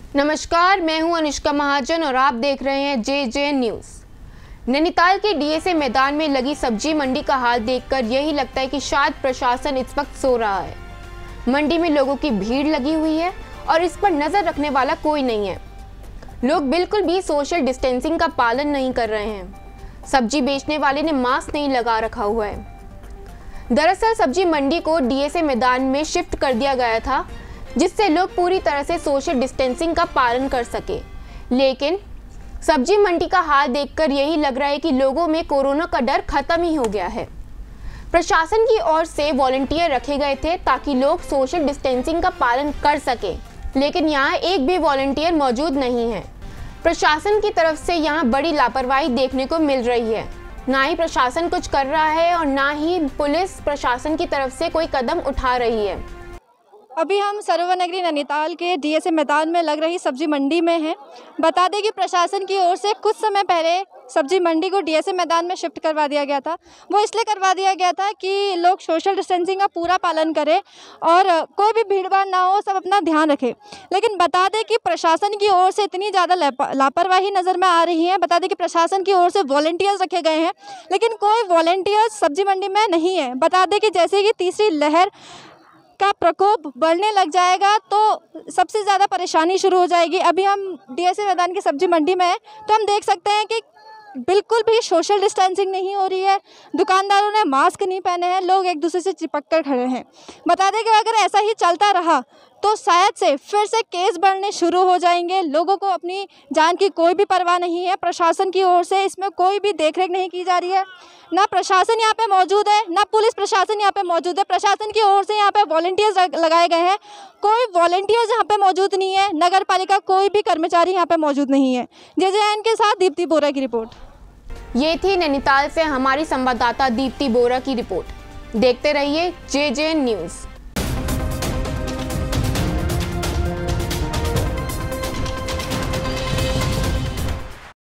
नमस्कार, मैं हूं अनुष्का महाजन और आप देख रहे हैं जे न्यूज़। नैनीताल के डीएसए मैदान में लगी सब्जी मंडी का हाल देखकर यही लगता है कि शायद प्रशासन इस वक्त सो रहा है। मंडी में लोगों की भीड़ लगी हुई है और इस पर नजर रखने वाला कोई नहीं है। लोग बिल्कुल भी सोशल डिस्टेंसिंग का पालन नहीं कर रहे हैं। सब्जी बेचने वाले ने मास्क नहीं लगा रखा हुआ है। दरअसल सब्जी मंडी को डीएसए मैदान में शिफ्ट कर दिया गया था, जिससे लोग पूरी तरह से सोशल डिस्टेंसिंग का पालन कर सके। लेकिन सब्जी मंडी का हाल देखकर यही लग रहा है कि लोगों में कोरोना का डर खत्म ही हो गया है। प्रशासन की ओर से वॉलंटियर रखे गए थे ताकि लोग सोशल डिस्टेंसिंग का पालन कर सके, लेकिन यहाँ एक भी वॉलंटियर मौजूद नहीं है। प्रशासन की तरफ से यहाँ बड़ी लापरवाही देखने को मिल रही है। ना ही प्रशासन कुछ कर रहा है और ना ही पुलिस प्रशासन की तरफ से कोई कदम उठा रही है। अभी हम सरोवर नगरी नैनीताल के डीएसए मैदान में लग रही सब्जी मंडी में हैं। बता दें कि प्रशासन की ओर से कुछ समय पहले सब्जी मंडी को डीएसए मैदान में शिफ्ट करवा दिया गया था। वो इसलिए करवा दिया गया था कि लोग सोशल डिस्टेंसिंग का पूरा पालन करें और कोई भी भीड़भाड़ ना हो, सब अपना ध्यान रखें। लेकिन बता दें कि प्रशासन की ओर से इतनी ज़्यादा लापरवाही नज़र में आ रही है। बता दें कि प्रशासन की ओर से वॉलंटियर्स रखे गए हैं, लेकिन कोई वॉलंटियर्स सब्जी मंडी में नहीं है। बता दें कि जैसे कि तीसरी लहर का प्रकोप बढ़ने लग जाएगा तो सबसे ज़्यादा परेशानी शुरू हो जाएगी। अभी हम डीएसए मैदान की सब्जी मंडी में हैं तो हम देख सकते हैं कि बिल्कुल भी सोशल डिस्टेंसिंग नहीं हो रही है। दुकानदारों ने मास्क नहीं पहने हैं, लोग एक दूसरे से चिपक कर खड़े हैं। बता दें कि अगर ऐसा ही चलता रहा तो शायद से फिर से केस बढ़ने शुरू हो जाएंगे। लोगों को अपनी जान की कोई भी परवाह नहीं है। प्रशासन की ओर से इसमें कोई भी देखरेख नहीं की जा रही है। ना प्रशासन यहाँ पे मौजूद है, ना पुलिस प्रशासन यहाँ पे मौजूद है। प्रशासन की ओर से यहाँ पे वॉलंटियर्स लगाए गए हैं, कोई वॉलंटियर्स यहाँ पे मौजूद नहीं है। नगर पालिका कोई भी कर्मचारी यहाँ पे मौजूद नहीं है। जे के साथ दीप्ति बोरा की रिपोर्ट। ये थी नैनीताल से हमारी संवाददाता दीप्ति बोरा की रिपोर्ट। देखते रहिए जे न्यूज़।